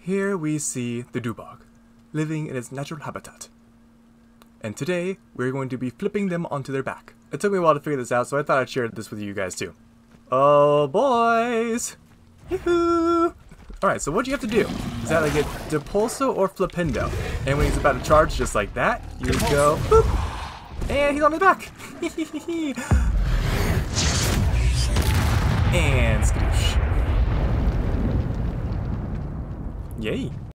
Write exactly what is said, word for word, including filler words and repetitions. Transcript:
Here we see the Dubog, living in its natural habitat. And today, we're going to be flipping them onto their back. It took me a while to figure this out, so I thought I'd share this with you guys too. Oh boys! Yoo-hoo! Alright, so what you have to do is either get Depulso or Flippendo. And when he's about to charge just like that, you go boop! And he's on his back! And skadoosh. Yay!